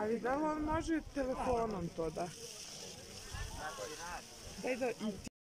Ali da li on može telefonom to da? Daj da i ti